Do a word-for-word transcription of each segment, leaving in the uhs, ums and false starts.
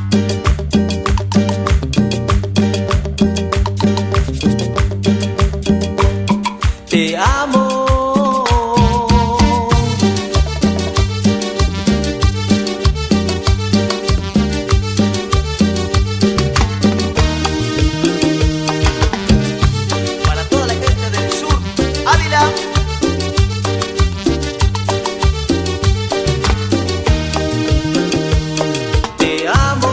Te amo. Para toda la gente del sur, Ávila. Te amo.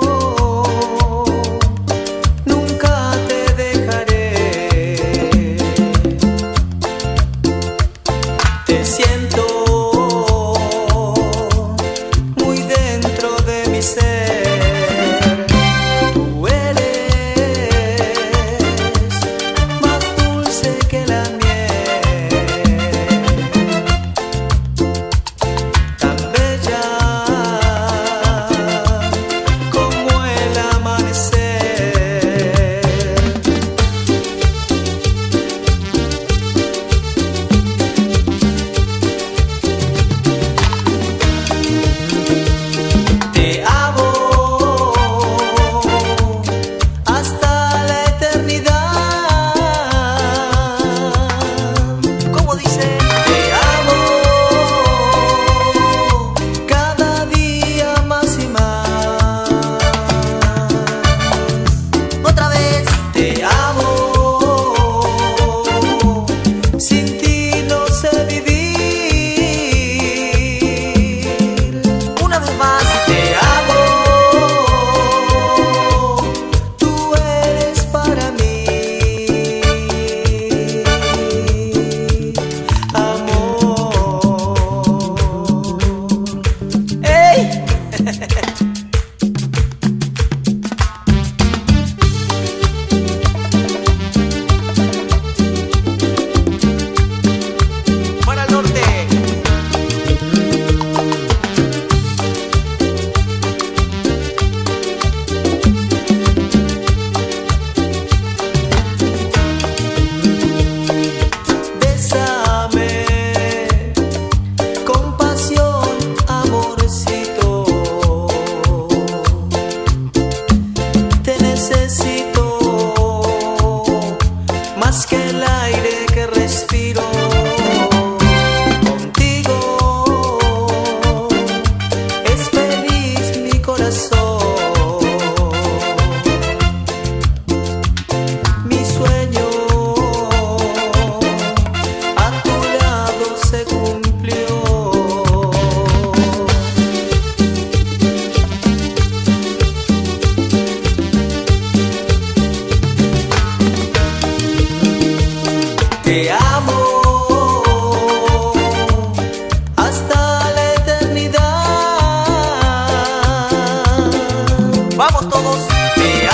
Nunca te dejaré. Te siento muy dentro de mi ser. Tú eres más dulce que la miel, tan bella como el amanecer. Te amo hasta la eternidad. ¿Cómo dice? Te amo cada día más y más. Otra vez. Te amo. Sin ti no sé vivir. Una vez más. Te amo. Tú eres para mí amor. ¡Ey! Para el norte. Bésame con pasión, amorcito. Te necesito más que el aire que respiro. Contigo es feliz mi corazón. Mi sueño a tu lado se cumplió. Te amo hasta la eternidad. Vamos todos. Te